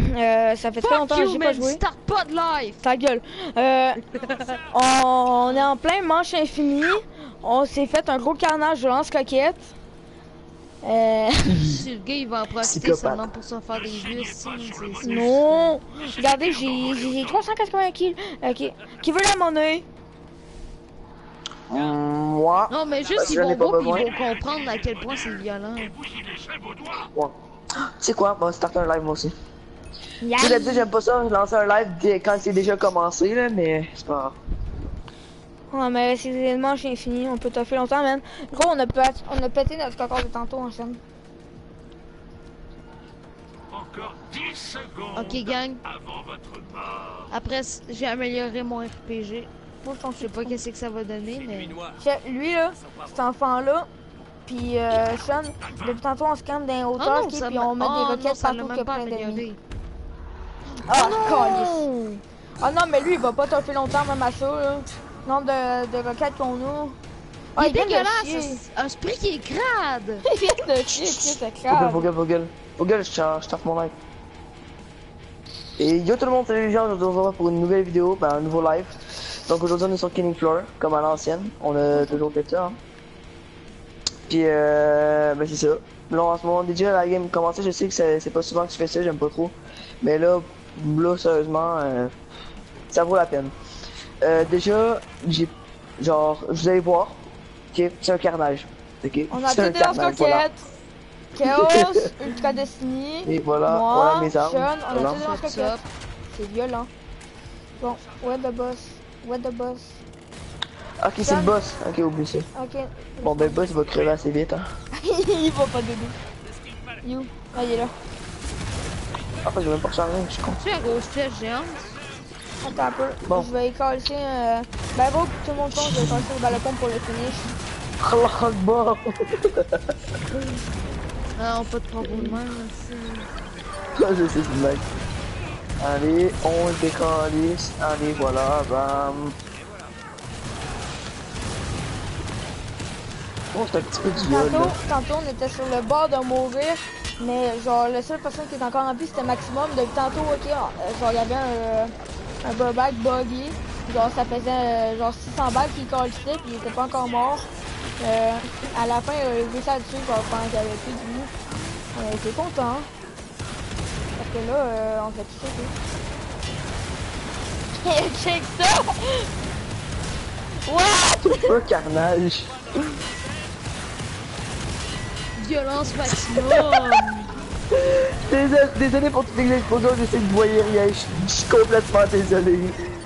Ça fait très longtemps que j'ai pas joué. Start pas de live. Ta gueule. On est en plein manche infini. On s'est fait un gros carnage de lance-coquette. Si le gars il va en profiter seulement pour se faire des vues. Non. Regardez, j'ai 380 kills. Ok. Qui veut la monnaie? Moi. Non, mais juste ils vont voir puis ils vont comprendre à quel point c'est violent. Ouais. Tu sais quoi? Bon, starter un live moi aussi. Tu sais, d'habitude, j'aime pas ça, lancer un live quand c'est déjà commencé, là, mais c'est pas grave. Ouais, mais c'est des manches infinies, on peut toffer longtemps, man. Gros, on a pété notre record de tantôt en chaîne. Encore 10 secondes. Ok, gang. Avant votre mort. Après, j'ai amélioré mon RPG. Moi, Je sais pas qu'est-ce que ça va donner, mais... Lui, là, cet enfant-là, puis Sean, depuis tantôt, on se calme dans les hauteurs, puis on met des roquettes partout qu'il y a plein d'ennemis. Ah, calice. Ah non, mais lui, il va pas toffer longtemps, même à ça, là. Nombre de roquettes qu'on a. Oh, il est dégueulasse! Un spray qui est crade! Il vient de chier, c'est crade. Faut gueule, je tape mon live. Et yo tout le monde, salut les gens, aujourd'hui on se revoit pour une nouvelle vidéo, un nouveau live. Donc aujourd'hui on est sur Killing Floor, comme à l'ancienne, on a toujours fait ça. Hein. Puis c'est ça. Là en ce moment déjà la game commencé, je sais que c'est pas souvent que je fais ça, j'aime pas trop. Mais là sérieusement, ça vaut la peine. Déjà, vous allez voir, ok, c'est un carnage, ok. On a des lance-coquettes, Chaos, Ultra Destiny, et voilà, moi, voilà mes armes. Sean, on voilà. a des lance-coquettes. C'est violent. Bon, what the boss? Ok, c'est le boss, ok, oublie ça. Ok. Bon ben le boss il va crever assez vite, hein. Il va pas bébé. You, ah il est là. Ah, j'ai même pas rechargé, je suis con. Tu es un gros flèche géante? Attends un peu, bon. Je vais écaler bon, tout le monde compte, je vais écaler le balcon pour le finish. Allah Akbar. Non, pas de problème, Je sais, c'est une blague. Allez, on décalisse, allez, voilà, bam. Oh, c'est un petit peu du viol, Tantôt, on était sur le bord de mourir, mais genre, la seule personne qui était encore en vie, c'était Maximum. Depuis tantôt, ok, genre, il y avait un burback buggy. Genre, ça faisait genre 600 balles qu'il calissait, puis il était pas encore mort. À la fin, il a réussi à le tuer, genre, pendant qu'il y avait plus de vie. On était content. Parce que là, on fait tout ça, tout. Check ça! What? Un carnage. Violence maximum. Désolé pour toutes les explosions, je sais que vous voyez rien, je suis complètement désolé.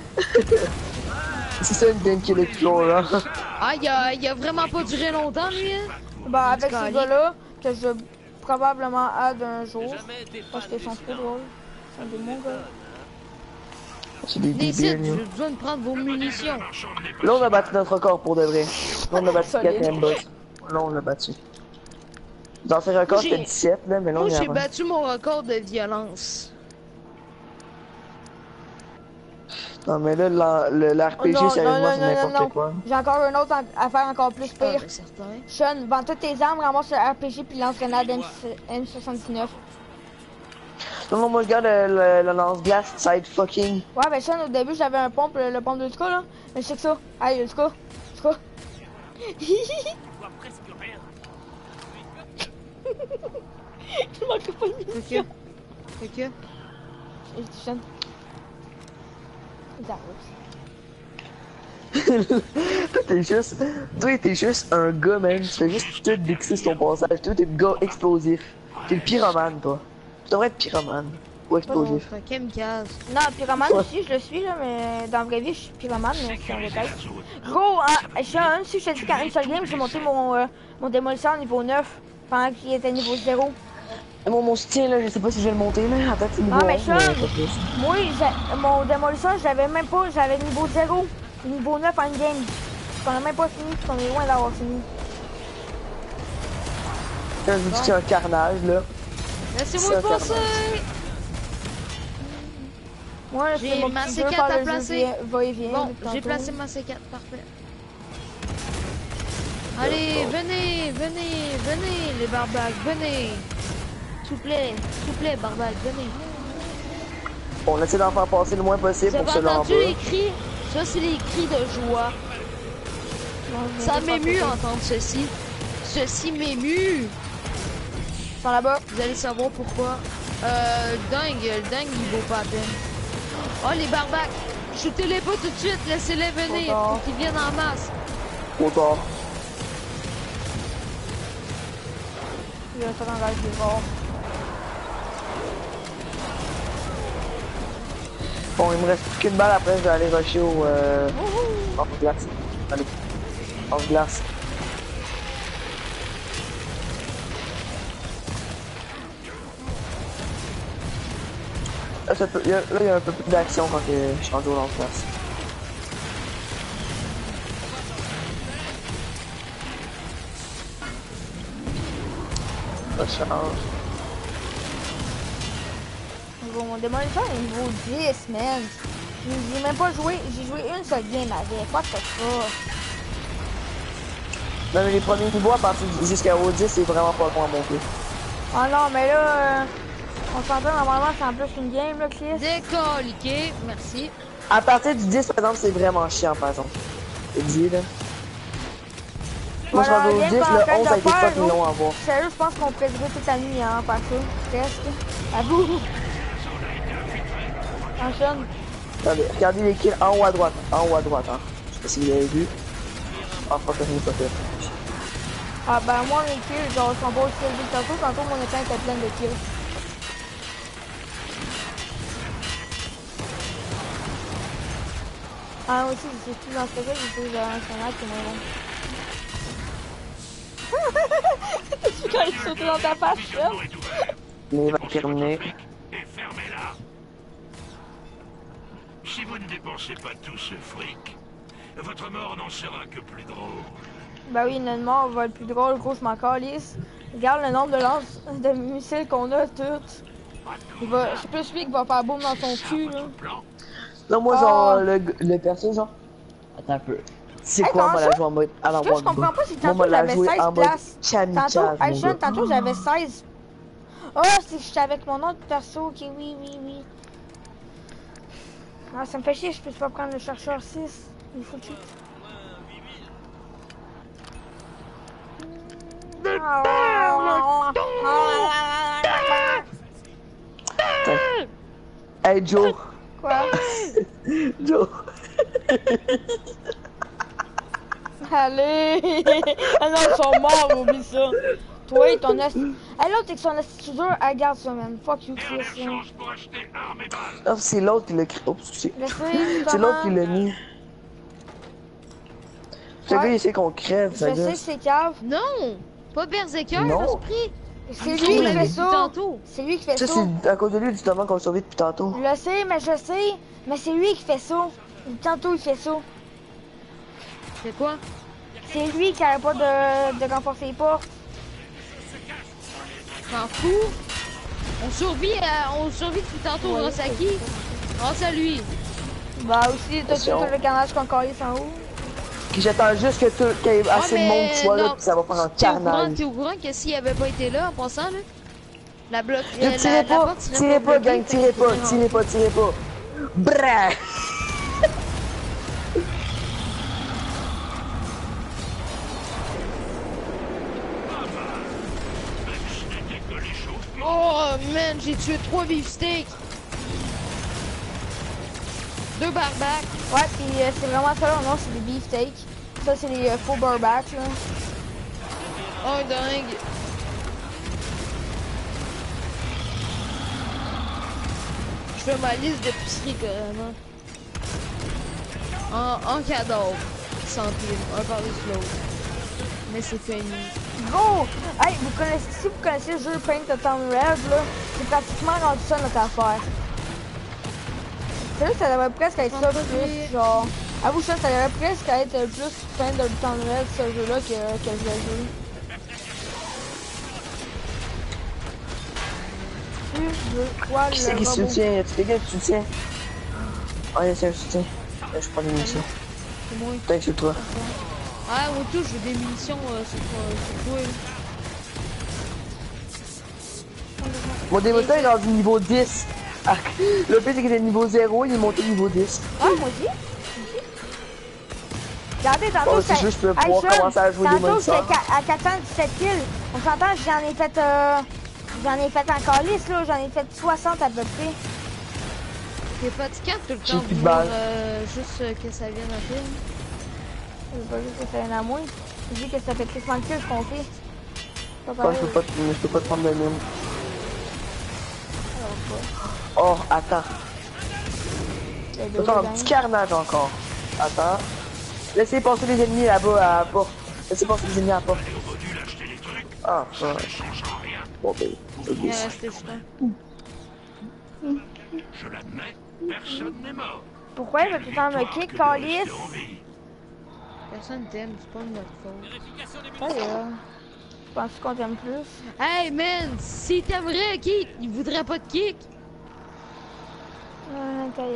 C'est ça une game qui est toujours là. Ah, il a vraiment pas duré longtemps, lui, hein? Bah, avec ces gars-là, que je probablement add un jour, parce qu'ils sont trop drôles. C'est des bons gars. C'est des débiles, j'ai besoin de prendre vos munitions. Là, on a battu notre record pour de vrai. Là, on a battu 4ème boss. Là, on l'a battu. Dans ces records, c'était 17, là, mais là, moi, j'ai battu mon record de violence. Non, mais là, l'RPG, sérieusement, c'est n'importe quoi. J'ai encore un autre à faire encore plus pire. Sean, vends toutes tes armes, ramasse le RPG, puis lance grenade M79. Non, moi, regarde le lance-glace, ça aide fucking. Ouais, ben Sean, au début, j'avais un pompe, le pompe de Ultra, là. Mais c'est que ça. Allez, Ultra. Ultra. Je manque pas de munitions. Ok. Sean. Toi, t'es juste un gars, man. Tu fais juste tout déxer ton passage. Toi, t'es le gars explosif. T'es le pyromane, toi. Tu devrais être pyromane. Ou explosif. Non, pyromane aussi, je le suis, là, mais dans la vraie vie, je suis pyromane, mais c'est un détail. Gros, Sean, si je te dis qu'à une seule game, j'ai monté mon démolisseur niveau 9 pendant qu'il était niveau 0. Mon soutien, là, je sais pas si je vais le monter, là. En fait, c'est niveau 1. Ah, mais Sean, moi, mon démolisseur, j'avais même pas, j'avais niveau 0, niveau 9 en game. On a même pas fini, on est loin d'avoir fini. Là, je vous dis qu'il y a un carnage, là. Laissez-moi passer! Moi, j'ai ma C4 à placer. Bon, j'ai placé ma C4, parfait. Allez, venez, les barbaques, venez. S'il vous plaît, barbaques, venez. On essaie d'en faire passer le moins possible pour que Vous avez ceux-là en entendu bas. les cris? Ça, c'est les cris de joie. Ça m'émue entendre ceci. Ceci m'émue. Ils sont là-bas. Vous allez savoir pourquoi. Le dingue, il vaut pas la peine. Oh, les barbacs. Shootez-les pas tout de suite, laissez-les venir pour qu'ils viennent en masse. Trop tard. Il va faire un rage des morts. Bon, il me reste plus qu'une balle après, je vais aller rusher au en glace. Allez. En glace. Là, il y a un peu plus d'action quand je suis rendu au lance-glace. Ça change. Mon démoliteur est niveau 10, man. J'ai même pas joué, j'ai joué une seule game avec. Quoi que ce soit. Non, mais les premiers niveaux à partir jusqu'au 10, c'est vraiment pas loin à monter. Oh non, mais là, on s'entend normalement, c'est en plus une game, là, Chris. Décoliqué, merci. À partir du 10, par exemple, c'est vraiment chiant, par exemple. C'est dit, là. Moi, je suis rendu au 10, le 11 a été pas long à voir. Sérieux, je pense qu'on pourrait jouer toute la nuit, hein, par ça. Presque. À vous. Enchaîne. Regardez les kills en haut à droite. En haut à droite, hein. Je sais pas si vous avez vu. Ah, fuck, je n'ai pas fait. Ah, ben, moi, mes kills, genre, ils sont pas aussi élevés que tantôt. Tantôt, mon écran était plein de kills. Ah, aussi, je suis plus dans ce cas-là, j'ai plus un scénario qui est moins bon. T'as-tu quand il sautait dans ta face, là? Mais il va terminer. Et fermez-la. Si vous ne dépensez pas tout ce fric, votre mort n'en sera que plus drôle. Bah oui, notre mort va être plus drôle, gros, je m'en calisse. Regarde le nombre de lances de missiles qu'on a toutes. C'est plus lui qui va faire boum dans son cul, là. Non, moi, genre, le perso, genre. Attends un peu. C'est quoi, moi, la jouer en mode à Ce que je comprends pas, c'est que tantôt j'avais 16 places. Tantôt j'avais 16. Oh, c'est que j'étais avec mon autre perso, ok, oui. Ah, ça me fait chier, je peux pas prendre le chercheur 6. Il faut cheat. Hey, Joe. Quoi? Joe. Allez! Ah non, ils sont morts, oublie ça. Toi, ton asti. Hey, l'autre, c'est que son asti dur, elle garde ça, man. Fuck you, Chris. Non, c'est l'autre qui l'a créé. Oh, c'est l'autre qui l'a mis. Ce gars, il sait qu'on crève, ça. Je sais que c'est cave. Non! Pas Berserker, Non. l'esprit! C'est lui qui fait ça. C'est lui qui fait ça. Ça, c'est à cause de lui, justement, qu'on le survit depuis tantôt. Je sais. Mais c'est lui qui fait ça. Tantôt, il fait ça. C'est quoi? C'est lui qui arrête pas de renforcer les portes. M'en fous. On survit depuis tantôt grâce à qui? Grâce à lui. Bah aussi, t'as tout le carnage qu'on calisse en haut. J'attends juste qu'il y ait assez de monde qui soit là, puis ça va faire un carnage. T'es au courant que s'il avait pas été là, en passant, là, la bloc... Tirez pas, gang, tirez pas. Brrrr. Oh, man, j'ai tué 3 beefsteaks. 2 barbacs. Ouais, pis c'est vraiment ça, non, c'est des beefsteaks. Ça, c'est les faux barbacks, là. Oh, dingue. Je fais ma liste d'épicerie, carrément. En cadeau. Sans prime, un par-dessus l'autre. Mais c'est fini. Gros! Hey, si vous connaissez le jeu Paint the Town Red, là, c'est pratiquement rendu ça notre affaire. C'est vrai que ça devrait presque être ça plus, genre... Avoue ça devrait presque être plus Paint the Town Red, ce jeu-là, que je l'ai joué. Qui c'est qui soutient? Y'a-tu des gars qui soutiennent? Ah, y'a un soutien. Je prends des munitions. C'est moi. Peut-être sur toi. Ah, moi tout, je veux des munitions sur toi. Mon démoteur est rendu niveau 10. Ah, le pire, c'est qu'il était niveau 0, il est monté niveau 10. Ah, moi aussi. Regardez, tantôt, Oh, c'est juste pour pouvoir Sean, commencer à jouer des tantôt, monstres. j'étais à 417 kills. On s'entend, j'en ai fait en calice, là. J'en ai fait 60 à peu près. C'est fatigant tout le J'ai temps plus de de voir balles. juste que ça vienne en film. C'est pas juste que ça vienne à moi. Je dis que ça fait tristement de kills qu'on fait. Pas Moi, pareil. je peux pas te prendre de mine. Oh, attends. Attends, un petit carnage encore. Attends. Laissez passer les ennemis là-bas à la porte. Laissez passer les ennemis à la porte. Ah, ça. Bon, ben, c'est Il bien. reste juste un. Je l'admets, personne n'est mort. Pourquoi il va tout le temps me kick, calice? Personne t'aime, c'est pas de notre faute. Ça y est. Je pense qu'on t'aime plus. Hey man, si t'aimerais kick, il voudrait pas de kick. Ça y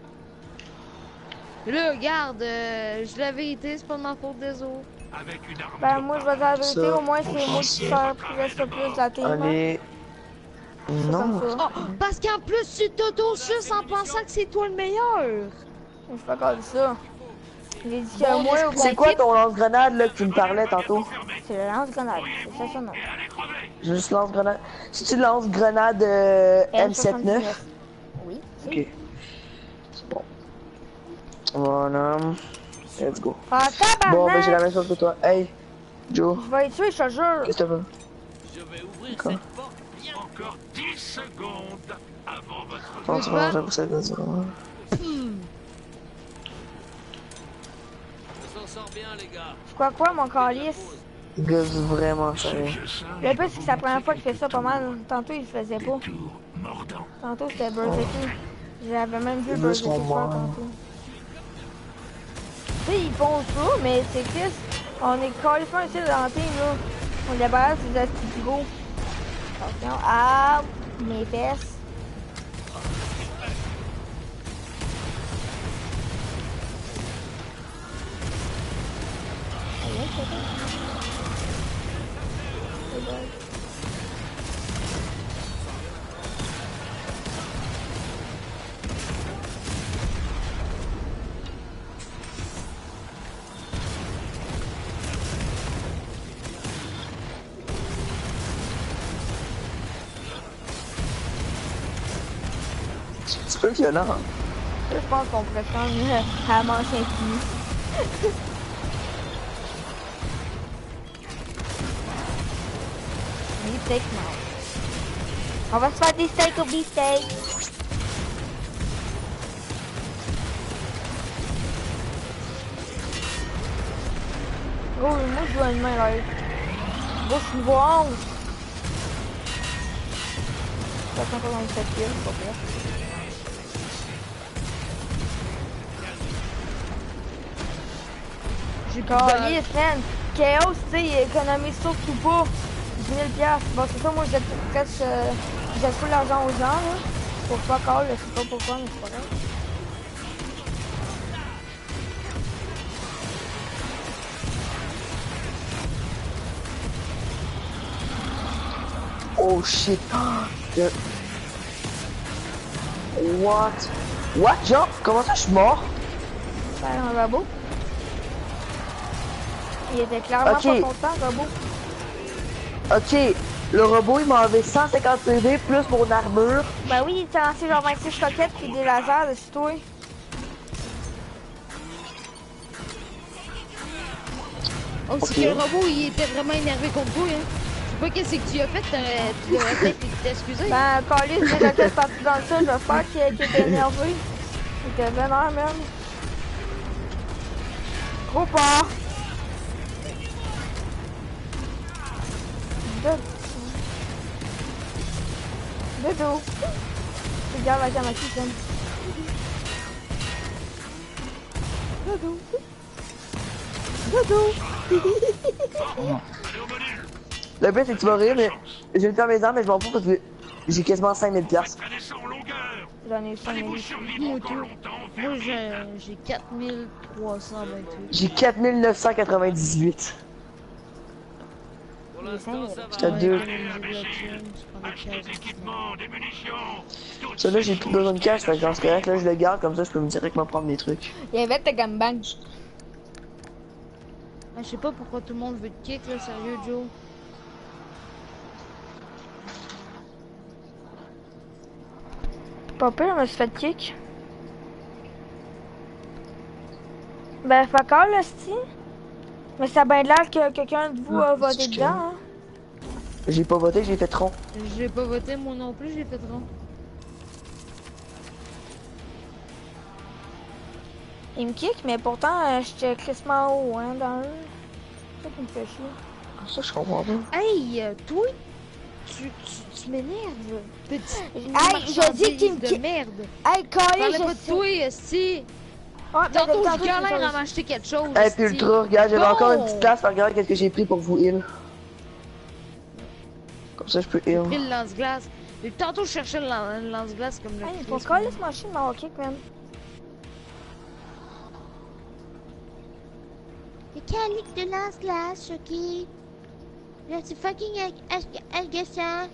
est. Là, regarde, je la vérité, c'est pas de ma faute des autres. Avec une arme Ben, de moi, je vais dire la vérité, Ça. au moins, c'est moi qui reste le plus de la team. hein. Allez. C'est Non. comme ça. Oh, parce qu'en plus, tu t'auto-suces en pensant que c'est toi le meilleur. Je suis pas comme ça. J'ai dit que moi, au C'est quoi ton lance-grenade là que tu me parlais tantôt? C'est le lance-grenade. C'est ça son nom. Juste lance-grenade. C'est-tu le lance-grenade M79? Oui. Ok. C'est bon. Voilà. Let's go. Ah, Bon, ben j'ai la tabarnak! même chose que toi. Hey, Joe, Je vais les tuer, je te jure. qu'est-ce que tu veux? Je vais ouvrir D'accord. cette porte. Encore 10 secondes avant votre... Non, tu vas manger ça comme ça. C'est quoi, mon calice? Gosse vraiment sérieux. Le plus, c'est que c'est la première fois qu'il fait ça pas mal. Tantôt, il le faisait pas. Tour mordant. Tantôt, c'était Burger King. J'avais même vu Ils Burger sont King faire morts. tantôt. Tu sais, ils font ça, mais c'est triste. On est carrément ici dans le team, là. On est barré, c'est des petits gros. Attention. Ah, mes fesses. C'est peu violent. Hein? Je pense qu'on pourrait prendre à la manche infinie. Beefsteak, non. On va se faire des steaks au beefsteak. Oh, moi je joue à une main là. Bon, je suis niveau 11. Ça sent pas dans le 7 kills, c'est pas pire. J'ai Calice, man. Chaos, tu sais, il économise surtout pas 10 000 $. Bon, c'est ça, moi, je jette presque... je jette tout l'argent aux gens, là. Pour pas call, je sais pas pourquoi, mais c'est pas grave. Oh shit. What? What, genre? Comment ça je suis mort? Faire un robot. Il était clairement Ok. pas content, le robot. Ok, le robot il m'a enlevé 150 PV plus mon armure. Ben oui, il t'a lancé genre 26 roquettes pis des lasers dessus toi. Oh, c'est Ok. que le robot, il était vraiment énervé contre toi, hein. Je sais pas qu'est-ce que tu as fait, tu devrais peut-être t'excuser. Ben, Carlis, des roquettes parties dans le sol, j'espère qu'il était énervé. Il était vénère, même. Trop fort. Dodo. Regarde la caméra qui t'aime. Dodo. Dodo. Le pire c'est que tu vas rire, mais j'ai le temps mes armes, mais je m'en fous parce que j'ai quasiment 5000 piastres. Connaissant en longueur. J'en ai 5 Allez-vous 000. survivre encore longtemps Moi, enfermé? j'ai 4328. J'ai 4998. Pour Les l'instant, cinq, ça va. J'étais deux. Achetez des équipements, des munitions. Toutes Ça là, j'ai ces plus besoin de choses cash, qui fait que dans ce cas-là, je le garde, comme ça, je peux me directement prendre des trucs. Il y avait ta gangbang. Ah, je sais pas pourquoi tout le monde veut te kick, là, sérieux, Joe. Pas pire, je me suis fait kick. Ben, pas encore, là, c'ti. Mais ça a bien l'air que quelqu'un de vous a voté dedans, hein. J'ai pas voté, j'ai fait tronc. J'ai pas voté, moi non plus, j'ai fait trop. Il me kick, mais pourtant, j'étais crissement haut, hein, dans eux. C'est ça qui me fait chier. Ça, je comprends pas. Hey, toi, tu m'énerves, petit. Hey, je dis qu'il me de kick. merde. Hey, Carly, Parlez je pas de sais. toi, esti. Ah, ben, Tantôt, je c'est galère à ça. m'acheter quelque chose. Hey, esti. puis Ultra, regarde, j'avais Bon. encore une petite place, regarde qu'est-ce que j'ai pris pour vous heal. Comme ça, je peux J'ai heal. pris le lance-glace. Depuis tantôt, je cherchais le lance-glace comme le Hey, Christ, pourquoi moi. laisse machine m'avoir kick, man? Le calique de lance-glace, Chucky. Là, c'est fucking agaçant.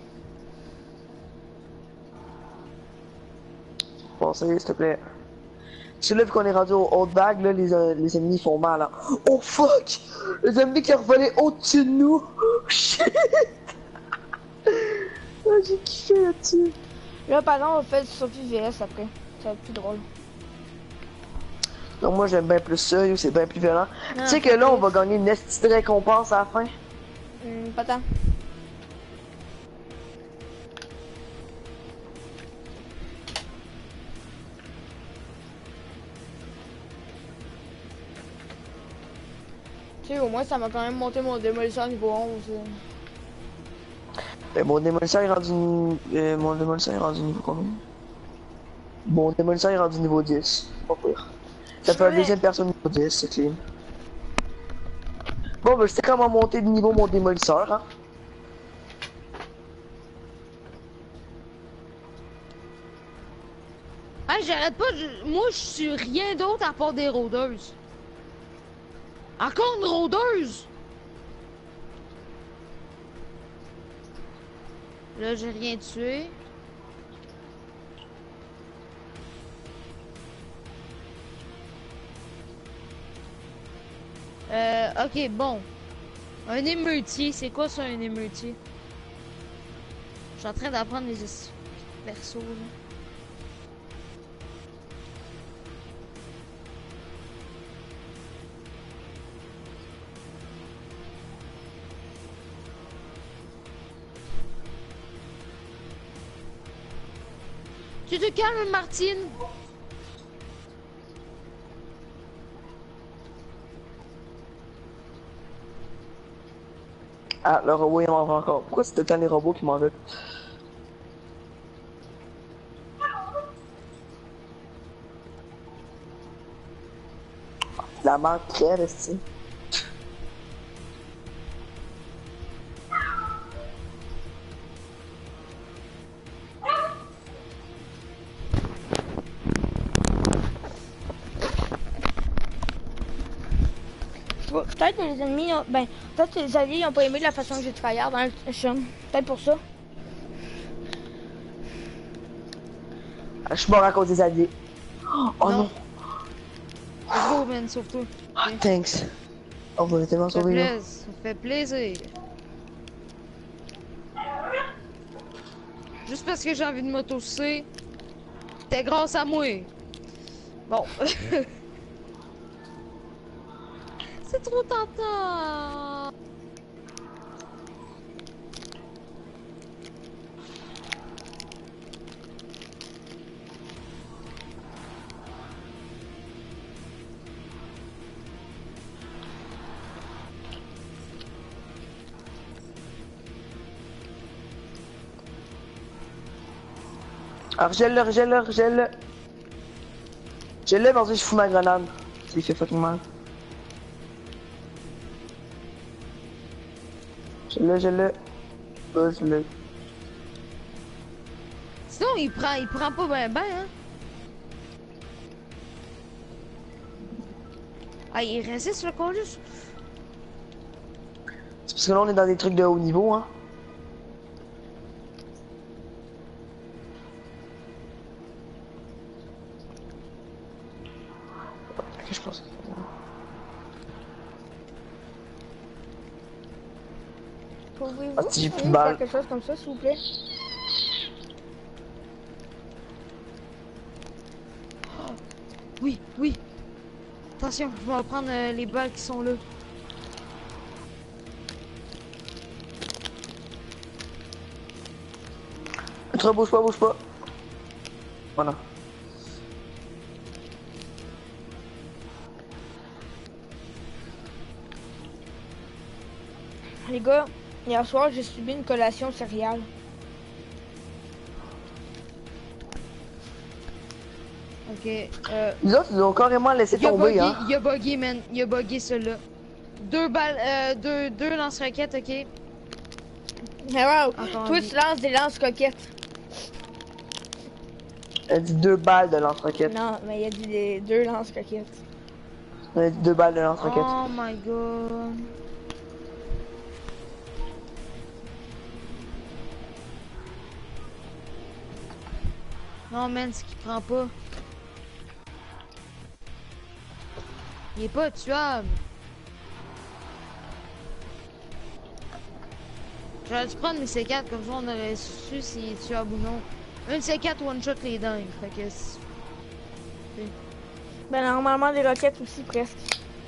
Passez, s'il te plaît. Tu sais, là, vu qu'on est rendu au haut de vague, là, les ennemis font mal, hein. Oh fuck! Les ennemis qui ont volé au-dessus de nous! Oh shit! Ah, j'ai kiffé là-dessus. Là, par exemple, on fait du Sophie VS après. Ça va être plus drôle. Donc, moi, j'aime bien plus ça, c'est bien plus violent. Non, Tu sais que là, on va gagner une petite récompense à la fin. Pas tant. Tu sais, au moins, ça m'a quand même monté mon démolition niveau 11. Mon démolition est rendu mon démolition est rendu niveau combien? Mon démolition est rendu niveau 10. Pas pire. Ça fait la deuxième personne niveau 10, c'est clean. Bon, ben, je sais comment monter de niveau mon démolisseur, hein. Hey, j'arrête pas. Moi, je suis rien d'autre à part des rôdeuses. Encore une rôdeuse! Là, j'ai rien tué. Ok, bon. Un émeutier, c'est quoi ça, un émeutier? Je suis en train d'apprendre les persos, là. Tu te calmes, Martine? Ah, le robot il m'en veut encore. Pourquoi c'est tout le temps les robots qui m'en veulent? La manque très restée. Peut-être que les ennemis, ben, peut-être que les alliés n'ont pas aimé la façon que j'ai travaillé dans le chum. Peut-être pour ça. Ah, je suis mort à cause des alliés. Oh non. Let's go, man, sauve-toi. Ah, thanks. On va tellement sauver là. Ça fait plaisir. Juste parce que j'ai envie de m'auto-sucer, t'es grâce à moi. Bon. C'est trop tentant. Alors, gèle-le, gèle-le, gèle-le. Gèle-le, parce que je fous ma grenade. Ça lui fait fucking mal. Gèle-le, gèle-le. Oh, gèle-le. Sinon, il prend pas ben, hein. Ah, il résiste le conduit. C'est Parce que là, on est dans des trucs de haut niveau, hein. Ok, je pense que... Pouvez-vous Ah, si j'ai plus de faire balles. quelque chose comme ça, s'il vous plaît? Oui, oui. Attention, je vais prendre les balles qui sont là. Tu bouge pas, bouge pas. Voilà. Les gars, hier soir, j'ai subi une collation céréale. Ok, Les autres, ils ont carrément laissé tomber, hein. il a bugué, man. Il a bugué, celui-là. 2 balles, deux lance-roquettes, ok. Mais wow, Encore en toi, vie. tu lances des lance-coquettes. Elle dit 2 balles de lance-roquette. Non, mais il a dit des 2 lance-coquettes. Elle a dit 2 balles de lance-roquette. Oh my god. Non, man, ce qu'il prend pas. Il est pas tuable. J'aurais dû prendre mes C4, comme ça on aurait su s'il est tuable ou non. Une C4 one-shot les dingues, fait que... Ben, normalement, les roquettes aussi, presque.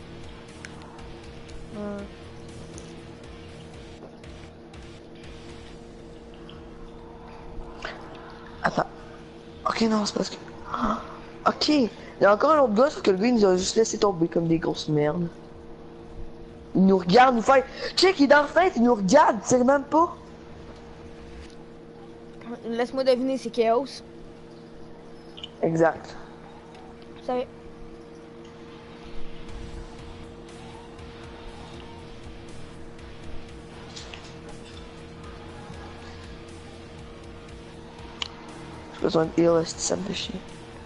Attends. Ok, non, c'est parce que... Ah, ok. Il y a encore un autre gars, sauf que le gars, il nous a juste laissé tomber comme des grosses merdes. Il nous regarde, nous fait... Check, il est dans la fenêtre, il nous regarde, tu sais même pas. Laisse-moi deviner, c'est Chaos. Exact. Vous savez. J'ai besoin de heal, ça me fait chier.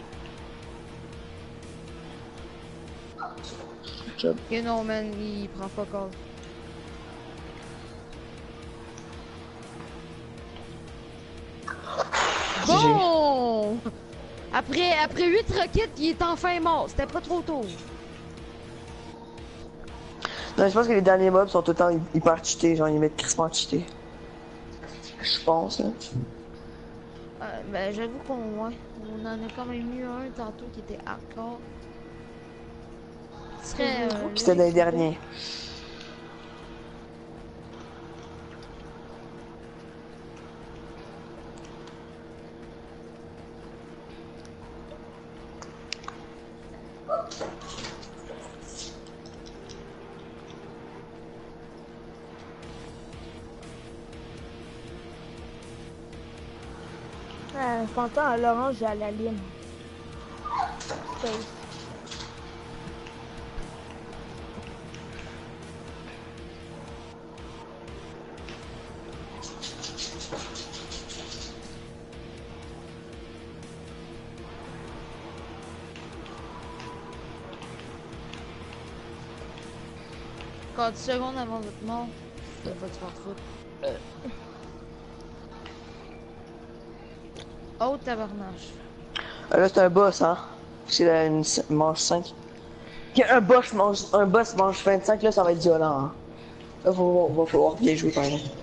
Job. Ok, non, man, il prend pas call. Bon! Après 8 roquettes, il est enfin mort. C'était pas trop tôt. Non, je pense que les derniers mobs sont tout le temps hyper cheatés, genre ils mettent crispement cheatés. Je pense, hein. Ben, j'avoue qu'on on en a quand même eu un tantôt qui était hardcore. Ce serait. C'était dans les derniers. Je pense à l'orange et à la lime. Safe. Encore 10 secondes avant votre mort. Ça va te faire foutre. Oh, tabarnage. Là, c'est un boss, hein. C'est là, une manche 5. Un boss mange 25, là, ça va être violent, hein. Là, va falloir bien jouer, par exemple.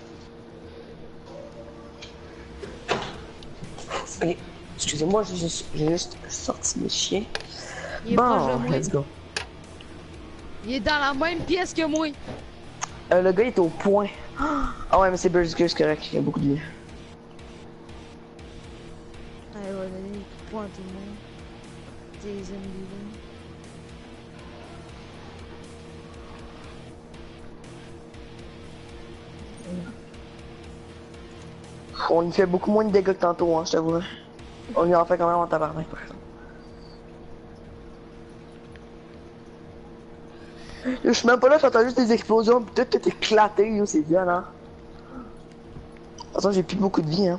Ok, excusez-moi, j'ai juste sorti mes chiens. Il est proche de Bon, moi. let's go. Il est dans la même pièce que moi. Le gars, il est au point. Ah ouais, mais c'est Berserker, c'est correct, il y a beaucoup de vie. Allez, on va donner des coups de poing à tout le monde. Des ennemis. On lui fait beaucoup moins de dégâts que tantôt, hein, je t'avoue. On lui en fait quand même en tabarnak, par exemple. Je suis même pas là, j'entends juste des explosions, pis tout est éclaté, yo, c'est violent. De toute façon, j'ai plus beaucoup de vie, hein.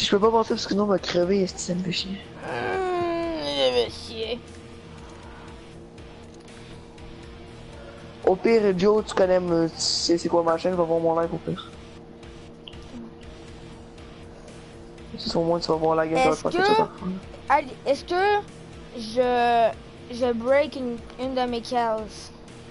je peux pas passer parce que sinon on va crever, est-ce que ça me fait chier. Je vais chier. Au pire, Joe, tu connais, tu sais c'est quoi ma chaîne, va voir mon live au pire. Si au moins tu vas voir la game, Est-ce que... Allez, est-ce que je break une de mes cases?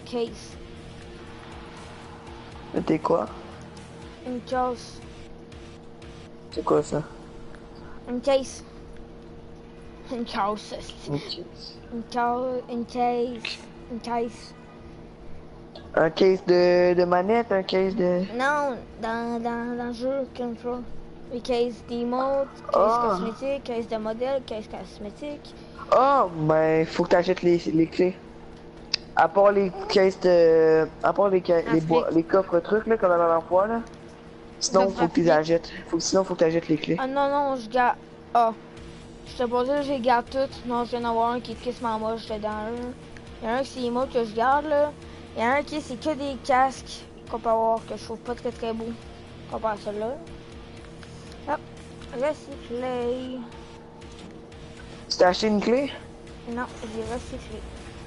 T'es quoi? Une case. C'est quoi ça? Une case. Une case. Une Une case. Une case. Une case. Un case de manette, un case de... Non, dans le jeu, comme ça. Les cases d'emote, case cosmétique, case de modèle, case cosmétique. Ah, ben, faut que t'achètes les clés. À part les caisses de... À part les coffres trucs, là, comme la dernière fois, là. Sinon, faut que tu les achètes. Sinon, faut que t'achètes les clés. Ah non, non, je garde... Ah. Je te pose là, je les garde toutes. Non, je viens d'en avoir un qui est quasiment moche dedans, là. Il y en a un qui c'est emote que je garde, là. Il y en a un qui c'est que des casques qu'on peut avoir, que je trouve pas très très beau. Comparé à celui-là. Hop. Recycler. Tu t'as acheté une clé? Non, j'ai recyclé.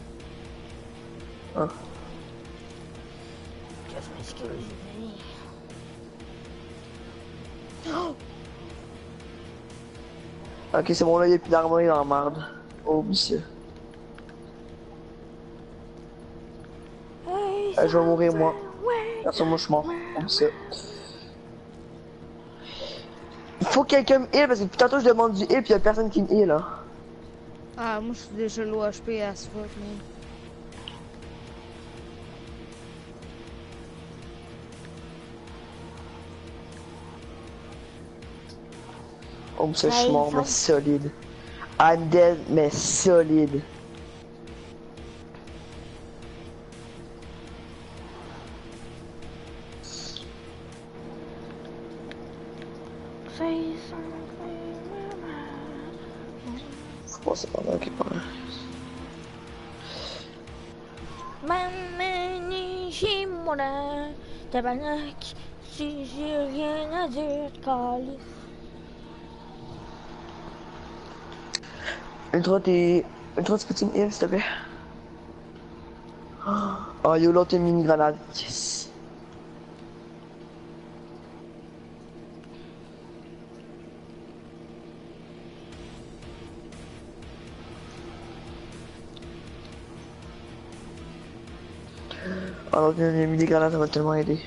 Ah. Je m'excuse. Oh! Ok, c'est bon, là, il n'y a plus d'armoire dans la merde. Oh, monsieur. Hey, je vais mourir, moi. Personne, moi, je suis mort. Comme ça. Il faut que quelqu'un me heal, parce que depuis tantôt, je demande du heal, puis il n'y a personne qui me heal, là. Ah, moi, je suis déjà low HP à ce fuck, man. Oh, ça, je suis mort, mais solide. I'm dead, mais solide. Faut passer pendant quelque part. Maman, chez moi, tabarnak, si j'ai rien à dire, calice. Ultra, tu peux-tu me heal, s'il te plaît? Oh, yo, l'autre mini grenade. Yes. Oh, l'autre mini grenade, ça va tellement aider.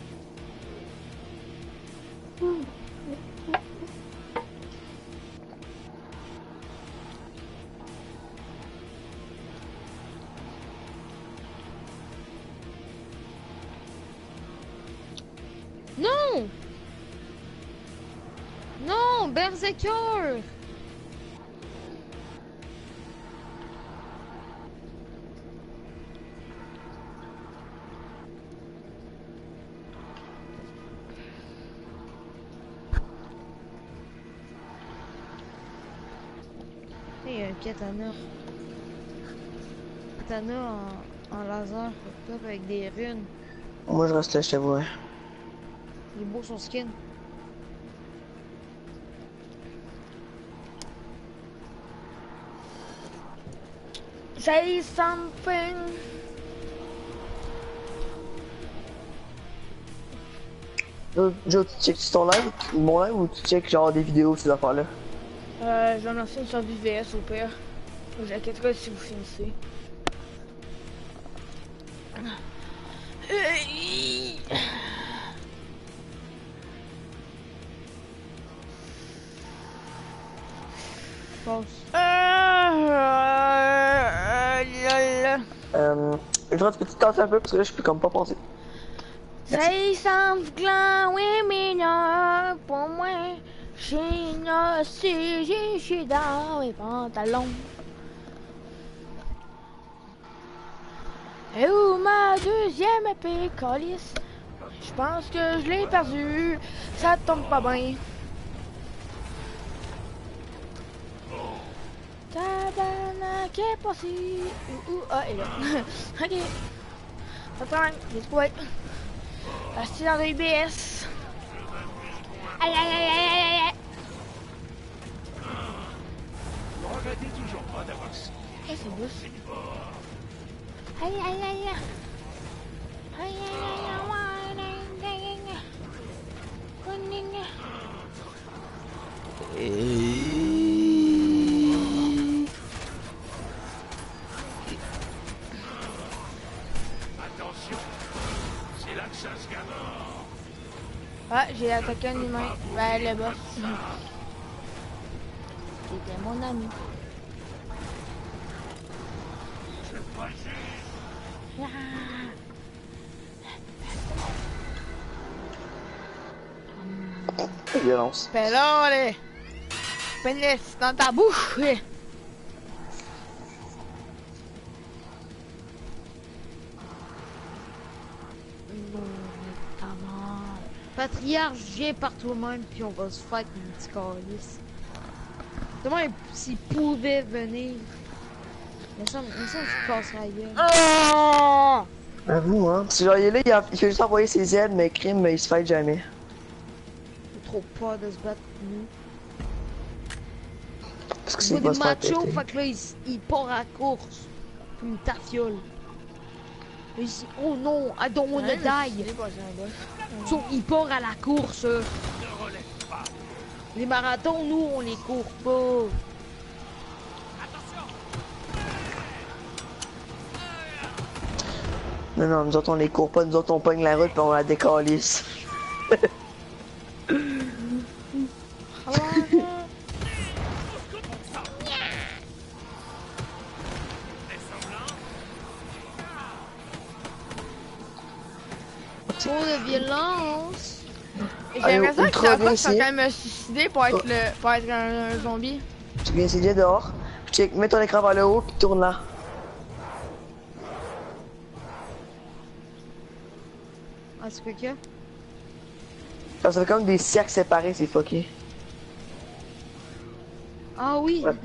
Non! Non, Berserker! Il y a un katana. Katana en laser, top avec des runes. Moi, je reste là, je te vois. Il est beau son skin. Say something. Joe, tu checkes ton live, mon live, ou tu checkes genre des vidéos, ces affaires-là? Je vais me lancer une sorte VS au pire. J'inquiéterai si vous finissez. Ultra, tu peux te casser un peu parce que là je peux comme pas penser. Say something, oui, mineur, pour moi. China, si j'ai dans mes pantalons. Et où ma deuxième épée, calice? Je pense que je l'ai perdu. Ça tombe pas bien. Tabarnak est passé. Ah, elle est là. Ok. Pas de problème, j'ai trouvé. Assis dans le IBS. Aïe aïe aïe aïe aïe aïe. Pas d'avance. Ah, c'est beau. Aïe, aïe, aïe, aïe. Aïe, aïe, aïe, aïe, aïe, aïe, aïe. Attention, c'est là que ça se gagne. Ah, j'ai attaqué un humain. Ben, le boss. C'était mon ami. Violence. Fais là, les pénis dans ta bouche. Patriarche, viens par toi-même, puis on va se faire une petite calice. Comment s'il pouvait venir? Mais ça, je casserais la gueule. Oh! Avoue, hein. Si genre il est là, il a juste envoyé ses aides, mais crime, il se fight jamais. J'ai trop peur de se battre nous. Parce que Il c'est voit pas des se faire machos, péter. fait que là, il part à la course. Puis une tafiole. Là, il dit, oh non, I don't wanna die. So, il part à la course. Les marathons, nous, on les court pas. Non, non, nous autres on les court pas, nous autres on pogne la route pis on la décalisse. Trop de violence. J'ai Allez, l'impression que ultra ça bien va quand ici. même me suicider pour être, pour être un zombie. Tu viens essayer dehors. Check, mets ton écran vers le haut pis tourne là. Ah, c'est quoi que? Ça fait comme des cercles séparés, c'est fucké. Ah oui. Ouais.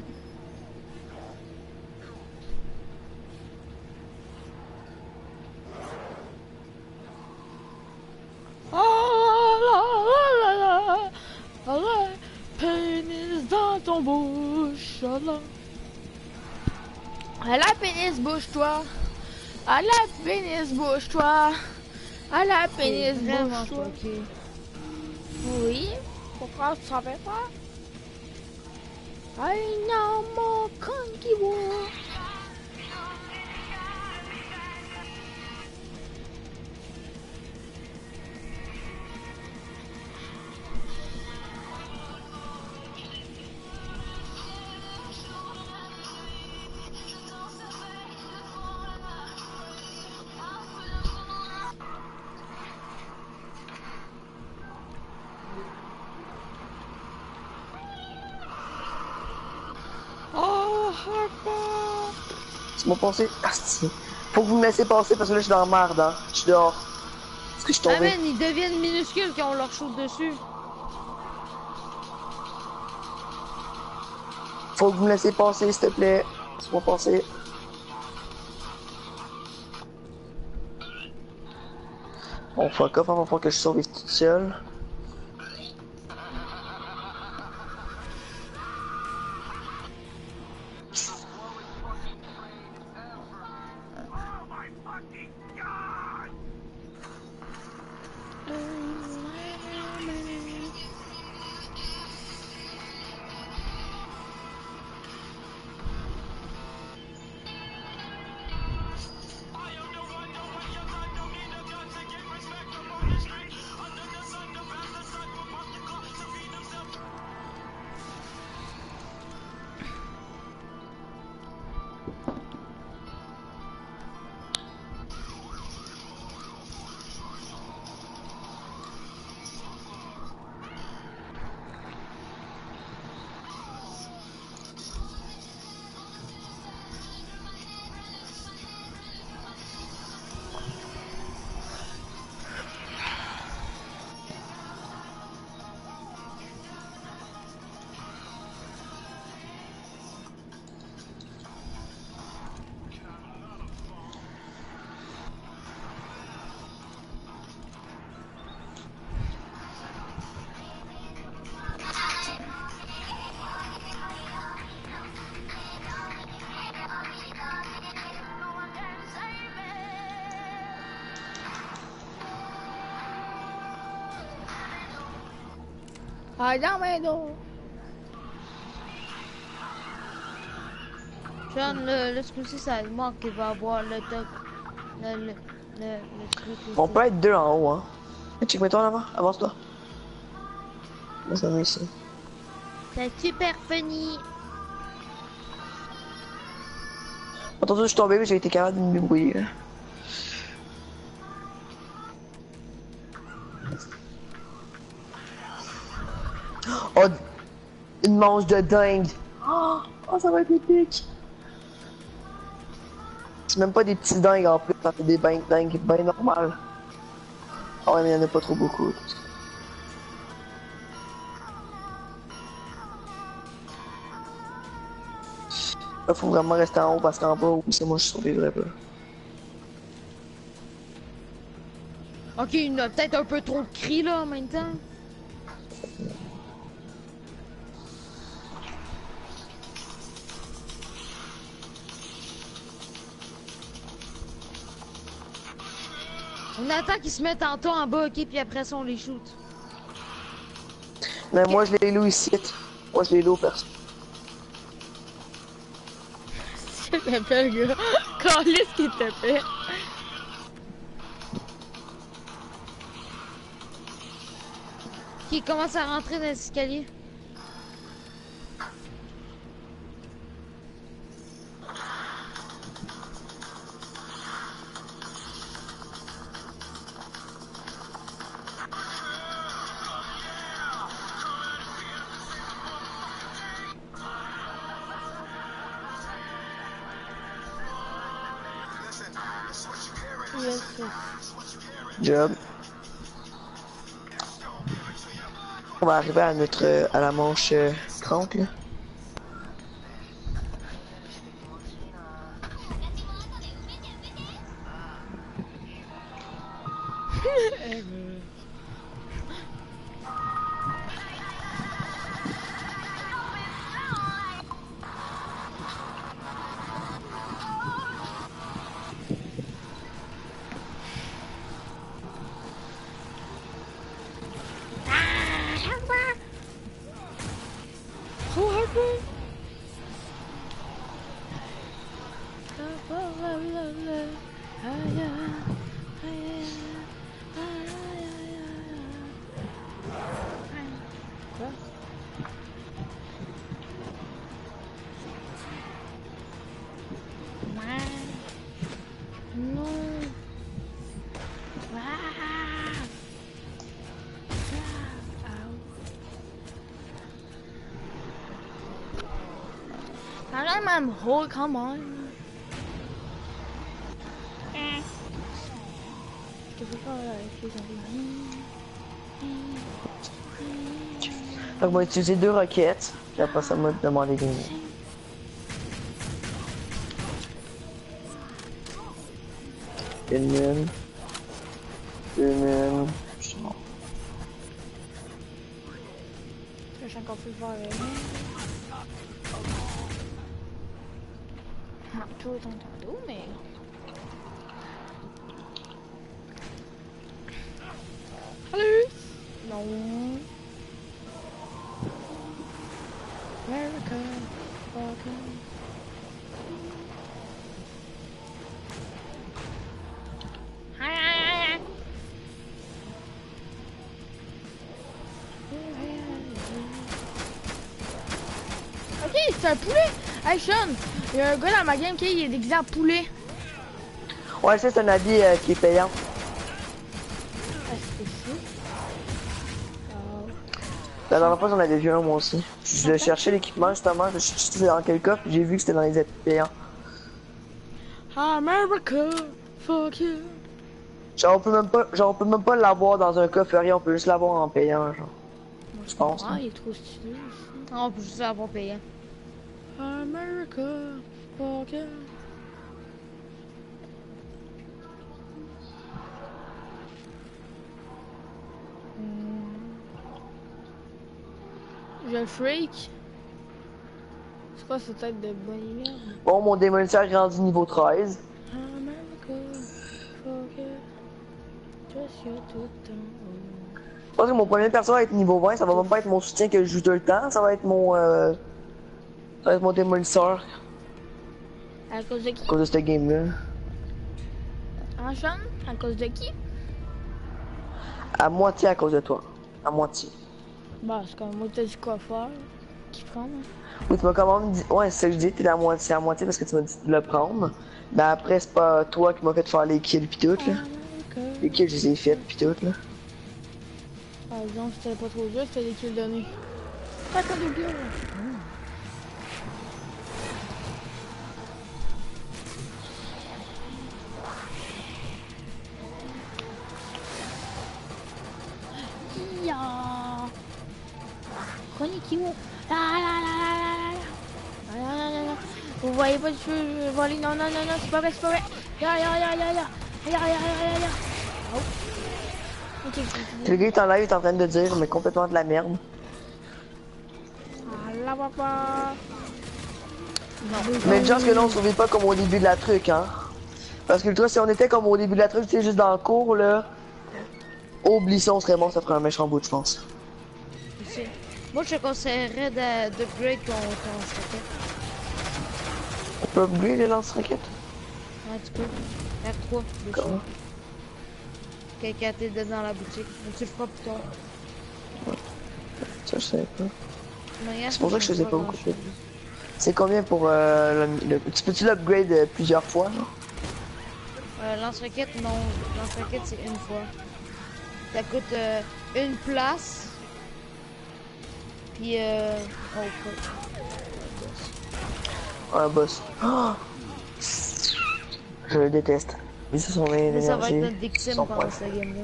Allah, pénis dans ton bouche, Allah. Allah, pénis, bouge-toi. Allah, pénis, bouge-toi. Allah, pénis, Vraiment bouge-toi. choqué. Oui, pourquoi tu savais pas? I know more conky war. Oh, Harper! Tu m'as passé. Asti. Faut que vous me laissez passer parce que là je suis dans la merde, hein. Je suis dehors. Parce que je suis Ah tombé. man, ils deviennent minuscules quand on leur shoot dessus. Faut que vous me laissez passer, s'il te plaît. Laisse-moi passer. Bon, fuck off, il va falloir que je survive toute seule. Ah, non, mais non. John, le coup-ci, ça lui manque qu'il va avoir le truc. Le truc On ici. peut être deux en haut, hein. Check, mets-toi là-bas, avance-toi. Là, ça va ici. C'est super funny. Attention, je suis tombé, mais j'ai été capable de me débrouiller, là. Oh, une manche de dingue. Oh, ça va être épique. C'est même pas des petits dingues en plus, c'est des dingues bien normales. Ah ouais, mais il y en a pas trop beaucoup. Là, faut vraiment rester en haut parce qu'en bas, c'est moi je survivrai pas. Ok, il y a peut-être un peu trop de cris là en même temps. On attend qu'ils se mettent en tas en bas, ok, puis après ça on les shoot. Mais moi je les loue ici. Moi je les loue personne. C'est t'appelles, gars. Calisse qui t'appelle. Qui commence à rentrer dans l'escalier. Yes. Job. On va arriver à notre à la manche 30 là. I'm whole, come on. Donc on va utiliser 2 roquettes. Puis après ça m'a demandé des mines. Une mine. 2 mines. Je suis mort. J'ai encore pu le voir avec tout est en tantôt, mais... Salut! Non. America, welcome. Ok, c'est un poulet! Hey Sean, il y a un gars dans ma game qui est déguisé en poulet. Ouais, ça c'est un habit qui est payant. Ah, c'est fou. La dernière fois j'en avais vu un moi aussi. Je cherchais l'équipement justement, je cherchais dans quel coffre, j'ai vu que c'était dans les habits payants. America, fuck you. Genre on peut même pas l'avoir dans un coffre rien, on peut juste l'avoir en payant genre. Moi, Je pense. Ah, il est trop stylé ici. Non, on peut juste l'avoir payant. America, fuck you. Je le freak. C'est quoi cette tête de bonne merde? Bon, mon démoliteur est rendu niveau 13. America, fuck you. Just you tout le temps. pense que mon premier perso va être niveau 20, ça va même pas être mon soutien que je joue tout le temps, ça va être mon ça va être mon démolisseur À cause de qui? à cause de cette game-là. Enchant? À cause de qui? À moitié à cause de toi. À moitié. Bah, c'est comme moi, t'as dit quoi faire. Qui prend, hein? Oui, tu m'as quand même dit. Ouais, c'est ça que je dis, t'es à moitié parce que tu m'as dit de le prendre. Mais après, c'est pas toi qui m'as fait faire les kills pis tout, là. Ok. Les kills, je les ai faits pis tout, là. Par exemple, c'était pas trop dur, c'était des kills donnés. Pas comme des kills. Ya. Konnichiwa. La la la la la la. Ah, non, non, non, non. Vous voyez pas, je veux voler. Non, non, non, non, c'est pas vrai, c'est pas vrai. Ya, ya, ya, ya, ya. Ya, ya, ya, ya, ya. Oh. Ok, Le gars, il est en live, il est en train de dire, mais complètement de la merde. ah, là, papa. Non. Mais une chance que là, on survit pas comme au début de la truc, hein. Parce que toi, si on était comme au début de la truc, tu sais, juste dans le cours, là. Oublie ça, on serait mort, ça ferait un méchant bout, je pense. Je sais. Moi, je te conseillerais d'upgrade ton lance-roquette. On peut upgrade les lance-roquettes? Ouais, tu peux. R3, dessus. Comment? Quelqu'un t'est dans la boutique. Mais tu le feras plus tard. Ça, je savais pas. Manière, C'est pour ça que je faisais pas beaucoup grand-chose. de. C'est combien pour Tu peux-tu l'upgrade plusieurs fois, genre? Lance-roquette, non. Lance-roquette, c'est une fois. Ça coûte une place. Puis, oh, fuck. Un boss. Oh! Je le déteste. Mais ça, son énergie. Ça va être notre victime son pendant point. cette game-là.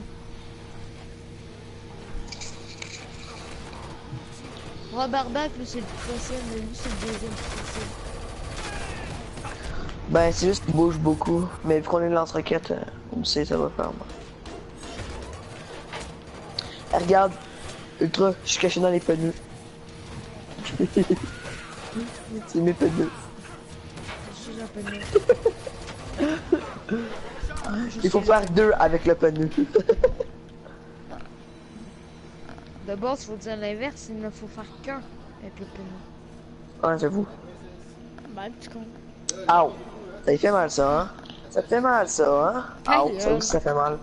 Robarbac, lui, c'est le plus facile, mais lui, c'est le deuxième plus facile. Ben, c'est juste qu'il bouge beaucoup. Mais vu qu'on est lance-roquette, on sait, ça va faire mal. Eh, regarde, Ultra, je suis caché dans les pneus. C'est mes pneus. Je suis un peu nul. Il faut faire deux avec le pneu. De base, il faut dire l'inverse, il ne faut faire qu'un avec le pneu. Ah, j'avoue. Bah, petit con. Aouh. Ça lui fait mal, ça, hein? Ça te fait mal, ça, hein? Aouh, ça aussi, ça fait mal.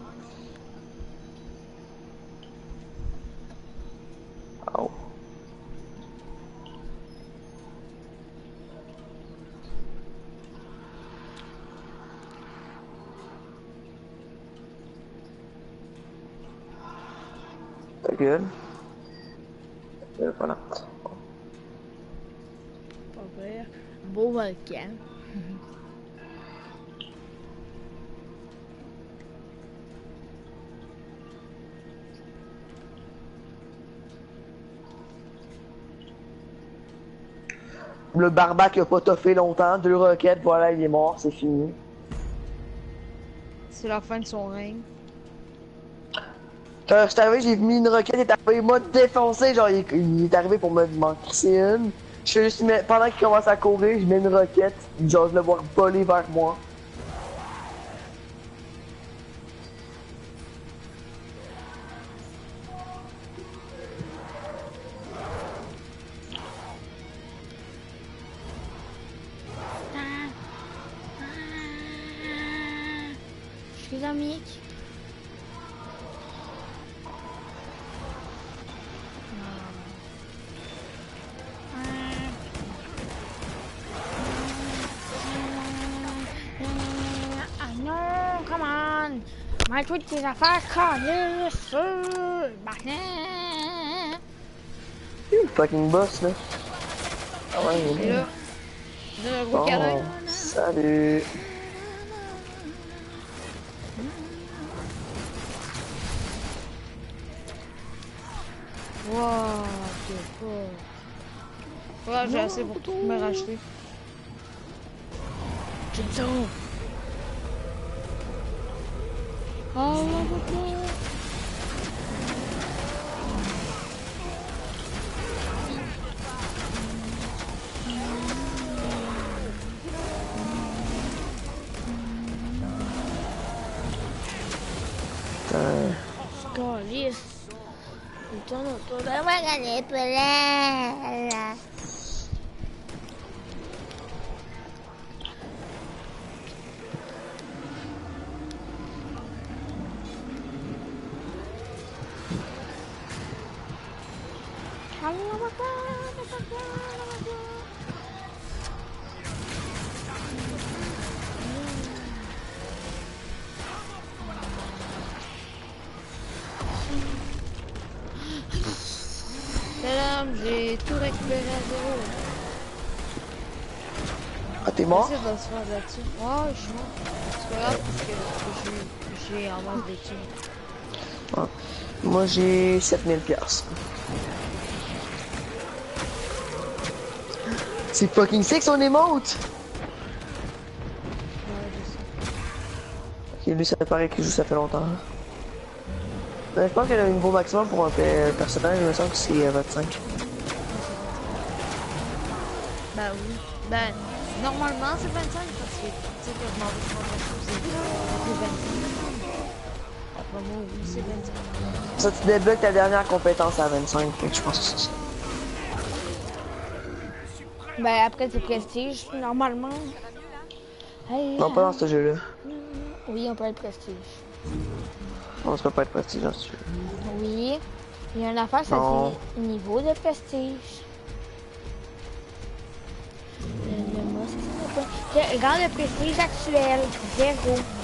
Aouh. Ta gueule. Voilà. Pas pire. Beau volcan. Le barbac a pas toffé longtemps, 2 roquettes, voilà, il est mort, c'est fini. C'est la fin de son règne. Quand je suis arrivé, j'ai mis une roquette, il est arrivé, il m'a défoncé, genre il est arrivé pour m'en crisser une. Je fais juste, pendant qu'il commence à courir, je mets une roquette, genre je le vois voler vers moi. Excuse Mick. Ah non, come on! Mets-toi de tes affaires, calisse! Bachin! Le fucking boss là. Ah ouais, il est Et là. là, je donne un gros câlin. Oh, salut. Wow, t'es fort. Ouais, j'ai assez pour tout me racheter. Jinzo! Oh, papa! Calisse! Il tourne autour de Moi, j'en ai plein. Salam, j'ai tout récupéré à zéro. Ah, t'es mort? Essaye de se faire là-dessus. Ouais, je suis mort. C'est pas grave parce que j'ai en masse de thunes. Ah. Moi, j'ai 7000 piastres. C'est fucking sick son emote! Ouais, je sais. Ok, lui, ça paraît qu'il joue, ça fait longtemps. Mais je pense que le niveau maximum pour un personnage, il me semble que c'est 25. Ben oui. Ben, normalement c'est 25 parce que tu sais que je m'en vais sur la c'est 25. Après moi, oui, c'est 25. Ça, tu débloques ta dernière compétence à 25, fait que je pense que c'est ça. Ben après c'est prestige, normalement. Hey, Non, pas dans ce jeu-là. Oui, on peut être prestige. Non, ça peut pas être prestige dans ce jeu. Oui. Il y a une affaire, ça Non. c'est niveau de prestige. Moi, c'est ça. Regarde le prestige actuel. 0.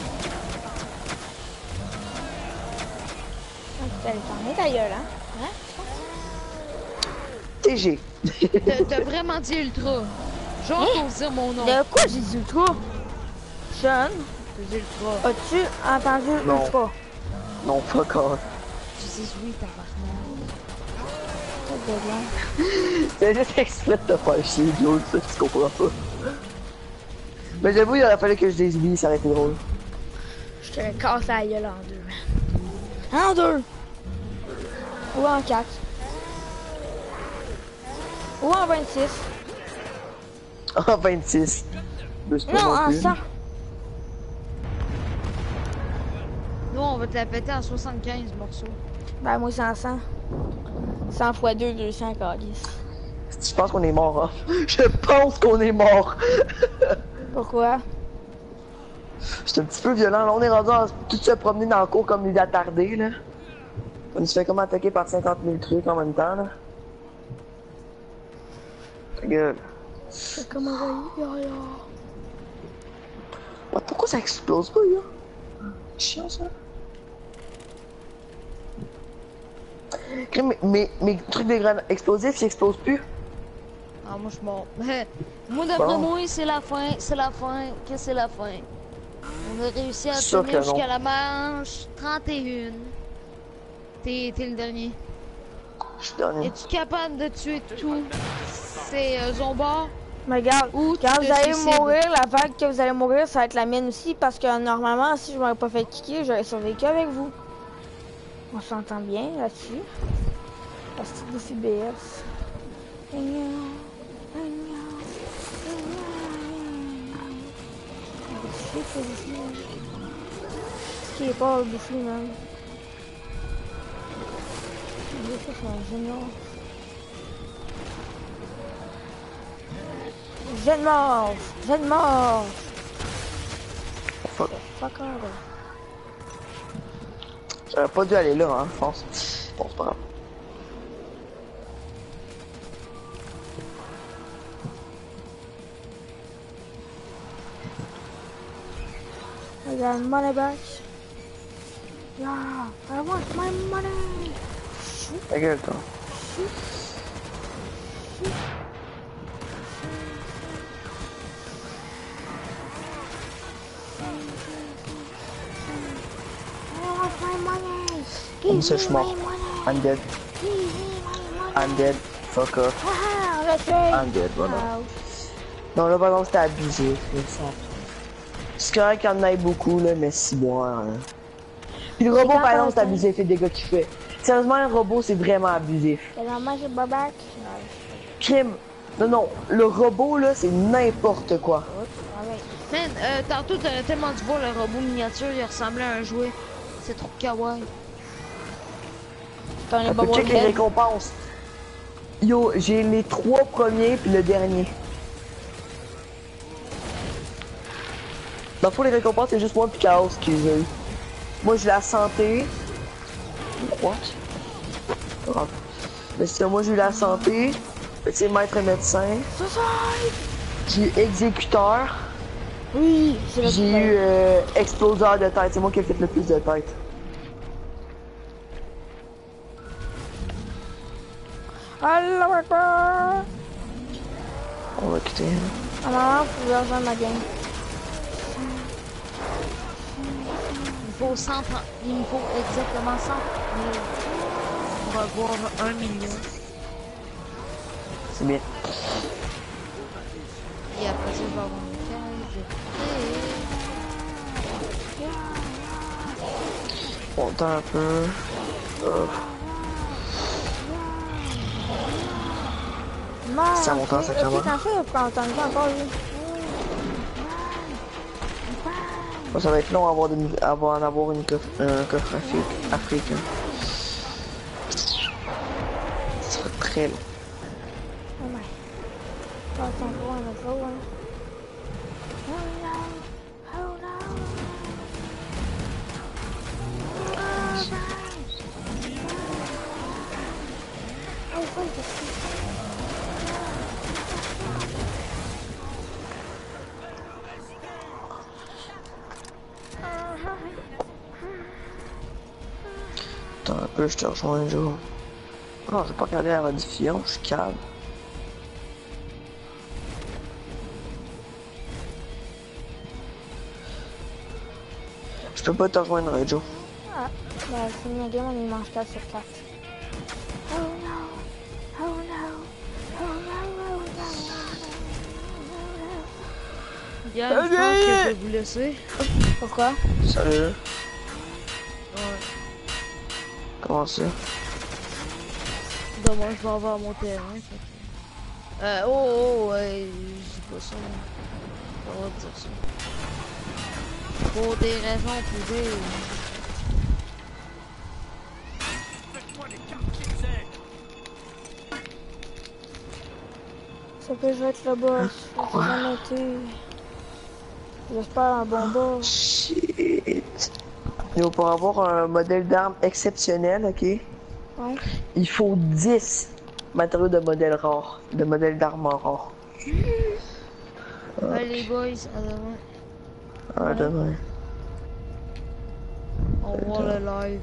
Ah, tu allais fermer ta gueule, hein? TG. T'as vraiment dit ultra. J'ose dire mon nom. De quoi j'ai dit ultra? Sean, T'as dit ultra. as-tu entendu Non. ultra? Non, fuck off. Tu dis oui, tabarnak. C'est juste exprès de te faire chier, Joe, ça, tu comprends pas. Mais j'avoue, il aurait fallu que je dise oui, ça aurait été drôle. Je te casse la gueule en deux. En deux! Ou en 4. Ou en 26. En 26. Je sais pas Non, en plus. 100. Nous, on va te la péter en 75 morceaux. Ben moi c'est en 100. 100 x 2, 200 calices. Je pense qu'on est mort, hein. Je pense qu'on est mort. Pourquoi? C'est un petit peu violent. Là, on est rendu à tout se promener dans le cours comme des attardés, là. On se fait comme attaquer par 50 000 trucs en même temps, là. Ta gueule. C'est comme envoyé, là. Ah, pourquoi ça explose pas, là? Chiant, ça. Mes trucs de grenades explosifs, ils explosent plus. Ah, moi, je suis mort. Moi, d'après Bon. moi, c'est la fin, c'est la fin, que c'est la fin. On a réussi à Sûr tenir que non. jusqu'à la manche 31. T'es le dernier. Je suis dernier. Es-tu capable de tuer tous ces zombards? Mais regarde, Ou tu quand te vous allez suicides? mourir, la vague que vous allez mourir, ça va être la mienne aussi. Parce que normalement, si je m'aurais pas fait kicker, j'aurais survécu avec vous. On s'entend bien là-dessus. Parce que vous BS. Ce qui est pas bouffé, même. Ça, c'est un génial. Jeune mort! Jeune mort! Fuck. Fuck off. J'aurais pas dû aller là, hein, je pense. Bon, c'est pas grave. I got money back. Yeah, I want my money. Ta gueule, toi. I want my money. Comme ça, je suis mort. my money. I'm dead. Give me my money. I'm dead. Fuck off. Haha, let's go. I'm dead, voilà. Non, là, par exemple, c'était abusé. C'est correct qu'il y en ait beaucoup, là, mais si bon, hein. Puis le robot, quand par exemple, on c'est abusif, les dégâts qu'il fait. Sérieusement, le robot, c'est vraiment abusif. T'as vraiment j'ai pas back? Crime. Non, non, le robot, là, c'est n'importe quoi. Man, tantôt, t'as tellement dû voir le robot miniature, il ressemblait à un jouet. C'est trop kawaii. T'en as pas Check les récompenses. Yo, j'ai les 3 premiers puis le dernier. Dans le fond, les récompenses, c'est juste moi puis Chaos qui les a eu. Moi, j'ai la santé. What? Ah. Mais c'est moi, j'ai eu la santé. C'est maître médecin. J'ai eu exécuteur. Oui, c'est là. J'ai eu exploseur de tête. C'est moi qui ai fait le plus de tête. Allah Akbar. On va quitter. À maman, faut que je rejoigne ma gang. Il faut 100, il me faut exactement 100 000 pour avoir 1 million. C'est bien. Et après ça, je vais avoir une case. On attend un peu. Non, Ça monte, ça ok, commence. t'en fais, quand t'en fais encore, lui. Bon, ça va être long avant d'avoir un coffre africain. Ça sera très long. Oh my. Attends, pour un autre, hein. Oh no. Oh no. Oh, Attends un peu, je te rejoins un jour. Non, je vais pas regarder la rediffusion, je suis calme. Je peux pas te rejoindre, Joe. ah, bah, c'est une game, on y mange 4 sur 4. Oh no. Oh no. Oh no, oh no. Gars, je pense que je vais vous laisser. Pourquoi? Salut. Ouais. Comment ça? Demain, je vais avoir mon terrain. Ouais, je dis pas ça. On va dire ça. Pour des raisons privées. Ça peut je vais être le boss. Faut jamais été. J'espère un bon boss. Shit. Yo, pour avoir un modèle d'arme exceptionnel, ok? Ouais. Il faut 10 matériaux de modèle rare. De modèle d'armes rare. Allez les boys, à demain. Ah, demain. On voit le live.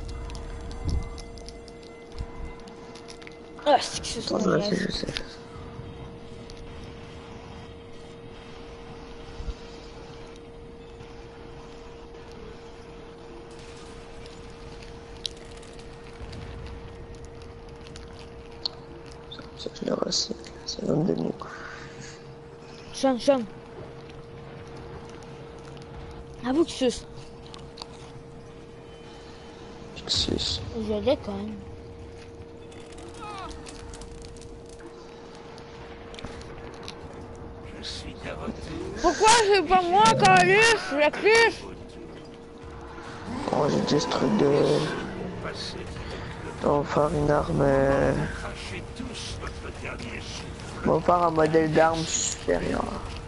Ah, c'est que c'est ça. Je sais, je sais. Ça, je le recycle. C'est l'homme de nous. Sean. Avoue que c'est. Suce. Je déconne. Je suis à votre tour. Pourquoi c'est pas moi, Calis? La cliff? Bon, j'ai 10 trucs de... Passez. On va faire une arme... Crachez tous votre dernier souffle. On va faire un modèle d'arme supérieur.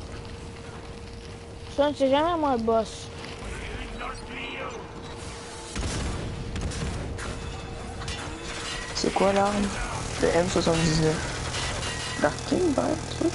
Sean, c'est jamais moi le boss. Dans le tuyau. C'est quoi l'arme? Le M79. Darkin, bah, truc.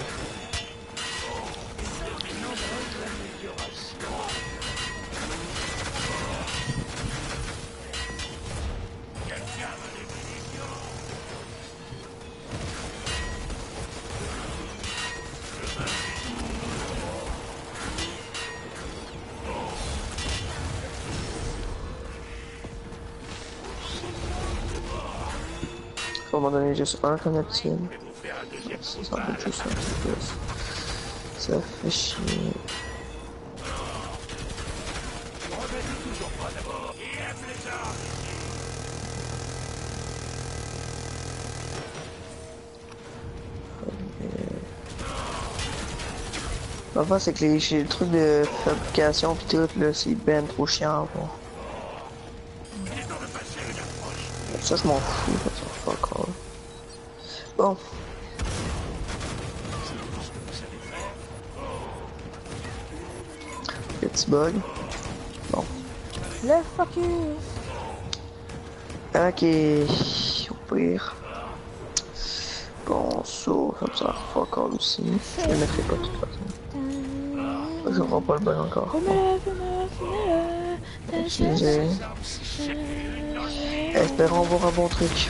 À un moment donné, juste un connectible. Je vais vous faire un deuxième Ça coupage. fait juste un petit peu. Ça fait chier. Remettez toujours pas d'abord. Et aime les armes. L'enfant, c'est que les trucs de fabrication pis tout, là, c'est ben trop chiant à voir. Ça, je m'en fous, ça, je suis pas encore. Bon. Petit bug. Bon. Le focus. Ok. Au pire. Bon, ça me sert fuck all aussi. Je le mettrai pas de toute façon. Je vois pas le bug encore. Excusez. Espérons voir un bon truc.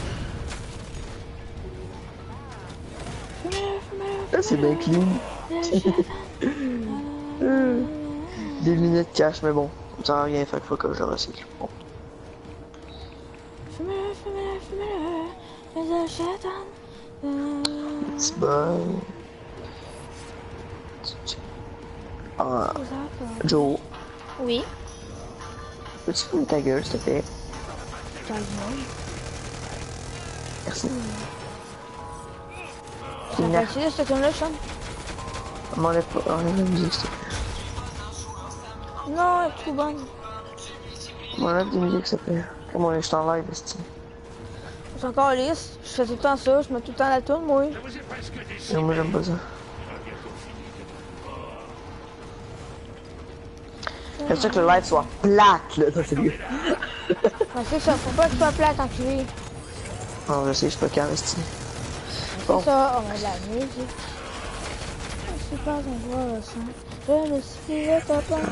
Là, c'est bien clean. Des lunettes cash, mais bon, ça sert à rien, fait qu'il faut que je recycle. Bon. Petit bug. Ah, Joe, Oui. peux-tu fermer ta gueule, s'il te plaît? Merci. Ça va utiliser cette tune-là, Sean? M'enlève pas, enlève la musique, s'il te plaît. Non, elle est trop bonne. M'enlève des musiques, s'il te plaît. Comment je suis en live, esti. C'est encore lisse. Je fais tout le temps ça. Je mets tout le temps la tune, moi. Non, moi, j'aime pas ça. J'aime ça que le live soit plate, là, ça c'est mieux. C'est ça, faut pas que tu sois plate, enculé. Non, je sais, je suis pas calme, esti. C'est Bon. ça, on met de la musique. Je suis pas un joueur de sang. Je me suis fait copain.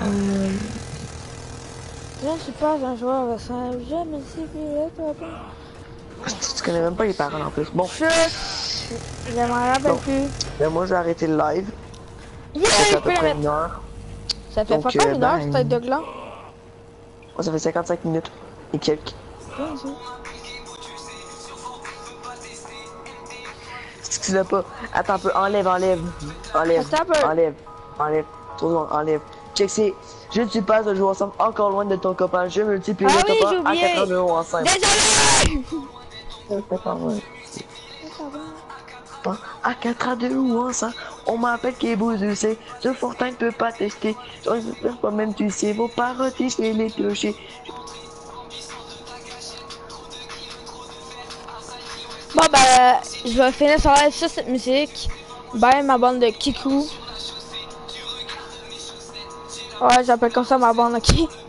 Je ne suis pas un joueur de sang. Je me suis fait copain. Tu connais même pas les paroles en plus. Bon, Chut! Je m'en rappelle Bon. plus. ben moi, je vais arrêter le live. Yeah, Ça fait à je peu peux la près mettre. une heure. Ça fait Donc, pas comme une heure, ben, cette tête de gland. Moi, ça fait 55 minutes et quelques. Excuse-moi pas. Attends un peu, enlève. Enlève. Attends un peu. Enlève. Trop loin, enlève. Check, c'est. Je ne suis pas un joueur ensemble encore loin de ton copain. Je multiplie Ah le oui, copain j'ai à oublié. 4 ans de haut ensemble. Désolé! À 4 ans de haut ensemble. On m'appelle Kebo, je sais. Ce fortin ne peut pas tester. Je ne peux pas même, tu sais. Vos parodies, je vais les piocher. Bon, ben, je vais finir sur live sur cette musique. Bye, ma bande de Kikou. Ouais, j'appelle comme ça ma bande, ok?